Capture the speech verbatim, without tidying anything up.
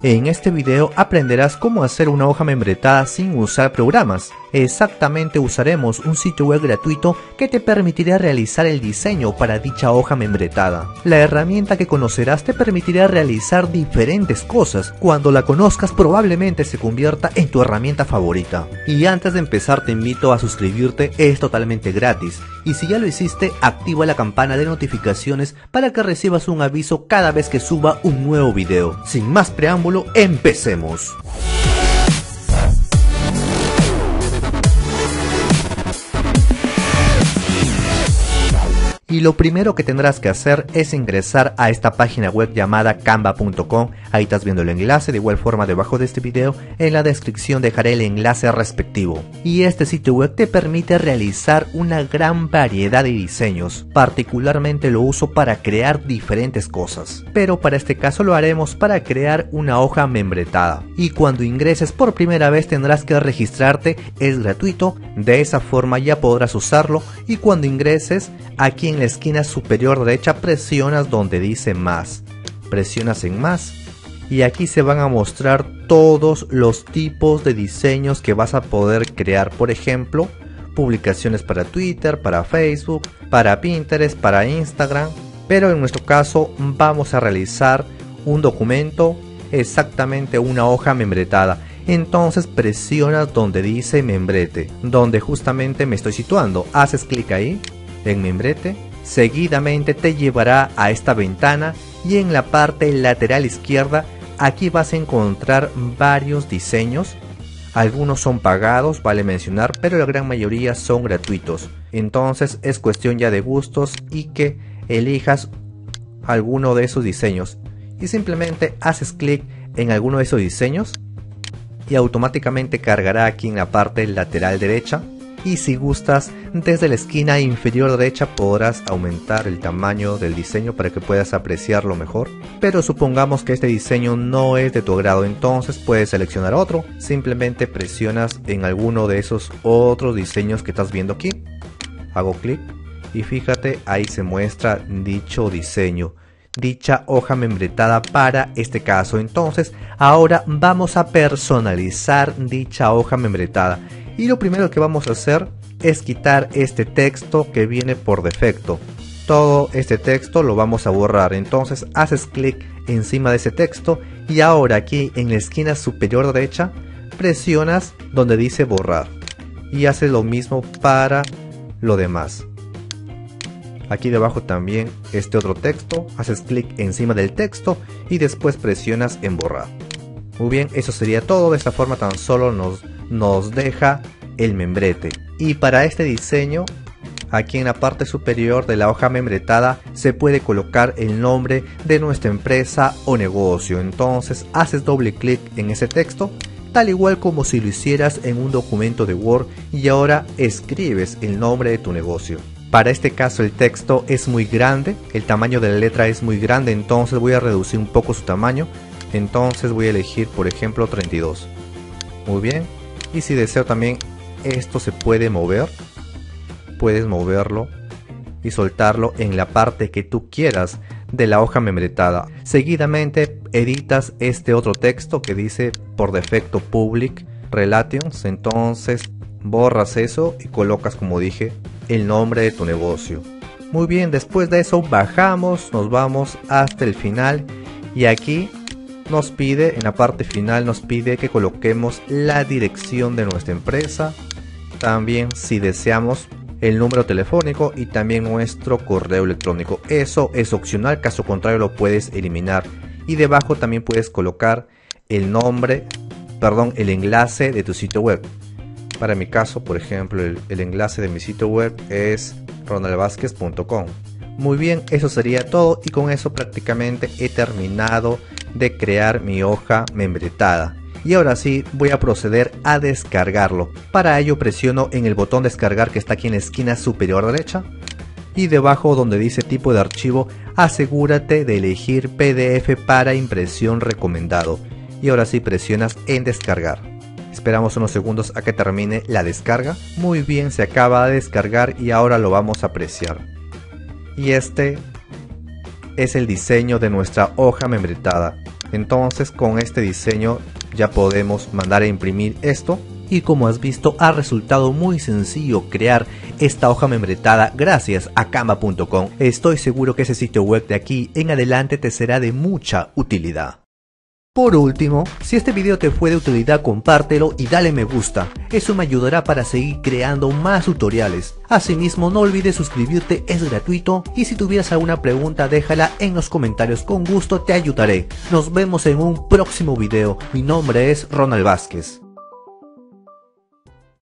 En este video aprenderás cómo hacer una hoja membretada sin usar programas. Exactamente, usaremos un sitio web gratuito que te permitirá realizar el diseño para dicha hoja membretada. La herramienta que conocerás te permitirá realizar diferentes cosas. Cuando la conozcas probablemente se convierta en tu herramienta favorita. Y antes de empezar te invito a suscribirte, es totalmente gratis. Y si ya lo hiciste, activa la campana de notificaciones para que recibas un aviso cada vez que suba un nuevo video. Sin más preámbulo, empecemos. Y lo primero que tendrás que hacer es ingresar a esta página web llamada canva punto com. Ahí estás viendo el enlace, de igual forma debajo de este video en la descripción dejaré el enlace respectivo. Y este sitio web te permite realizar una gran variedad de diseños, particularmente lo uso para crear diferentes cosas. Pero para este caso lo haremos para crear una hoja membretada. Y cuando ingreses por primera vez tendrás que registrarte, es gratuito, de esa forma ya podrás usarlo. Y cuando ingreses, aquí en la esquina superior derecha presionas donde dice más, presionas en más y aquí se van a mostrar todos los tipos de diseños que vas a poder crear. Por ejemplo, publicaciones para Twitter, para Facebook, para Pinterest, para Instagram, pero en nuestro caso vamos a realizar un documento, exactamente una hoja membretada. Entonces presionas donde dice membrete, donde justamente me estoy situando, haces clic ahí en membrete, seguidamente te llevará a esta ventana y en la parte lateral izquierda aquí vas a encontrar varios diseños. Algunos son pagados, vale mencionar, pero la gran mayoría son gratuitos. Entonces es cuestión ya de gustos y que elijas alguno de esos diseños y simplemente haces clic en alguno de esos diseños y automáticamente cargará aquí en la parte lateral derecha. Y si gustas, desde la esquina inferior derecha podrás aumentar el tamaño del diseño para que puedas apreciarlo mejor. Pero supongamos que este diseño no es de tu agrado, entonces puedes seleccionar otro. Simplemente presionas en alguno de esos otros diseños que estás viendo aquí. Hago clic y fíjate, ahí se muestra dicho diseño, dicha hoja membretada para este caso. Entonces ahora vamos a personalizar dicha hoja membretada. Y lo primero que vamos a hacer es quitar este texto que viene por defecto. Todo este texto lo vamos a borrar. Entonces haces clic encima de ese texto y ahora aquí en la esquina superior derecha presionas donde dice borrar. Y haces lo mismo para lo demás. Aquí debajo también este otro texto. Haces clic encima del texto y después presionas en borrar. Muy bien, eso sería todo. De esta forma tan solo nos, nos deja el membrete. Y para este diseño, aquí en la parte superior de la hoja membretada se puede colocar el nombre de nuestra empresa o negocio. Entonces haces doble clic en ese texto, tal igual como si lo hicieras en un documento de Word, y ahora escribes el nombre de tu negocio. Para este caso el texto es muy grande, el tamaño de la letra es muy grande, entonces voy a reducir un poco su tamaño. Entonces voy a elegir por ejemplo treinta y dos. Muy bien. Y si deseo también esto se puede mover. Puedes moverlo y soltarlo en la parte que tú quieras de la hoja membretada. Seguidamente editas este otro texto que dice por defecto Public Relations. Entonces borras eso y colocas, como dije, el nombre de tu negocio. Muy bien, después de eso bajamos, nos vamos hasta el final y aquí nos pide, en la parte final nos pide que coloquemos la dirección de nuestra empresa, también si deseamos el número telefónico y también nuestro correo electrónico. Eso es opcional, caso contrario lo puedes eliminar. Y debajo también puedes colocar el nombre, perdón, el enlace de tu sitio web. Para mi caso, por ejemplo, el, el enlace de mi sitio web es ronald vázquez punto com. Muy bien, eso sería todo y con eso prácticamente he terminado de crear mi hoja membretada. Y ahora sí voy a proceder a descargarlo. Para ello presiono en el botón descargar que está aquí en la esquina superior derecha. Y debajo donde dice tipo de archivo, asegúrate de elegir P D F para impresión recomendado. Y ahora sí presionas en descargar. Esperamos unos segundos a que termine la descarga. Muy bien, se acaba de descargar y ahora lo vamos a apreciar. Y este es el diseño de nuestra hoja membretada. Entonces con este diseño ya podemos mandar a imprimir esto. Y como has visto, ha resultado muy sencillo crear esta hoja membretada gracias a canva punto com. Estoy seguro que ese sitio web de aquí en adelante te será de mucha utilidad. Por último, si este video te fue de utilidad, compártelo y dale me gusta. Eso me ayudará para seguir creando más tutoriales. Asimismo, no olvides suscribirte, es gratuito. Y si tuvieras alguna pregunta, déjala en los comentarios, con gusto te ayudaré. Nos vemos en un próximo video. Mi nombre es Ronald Vázquez.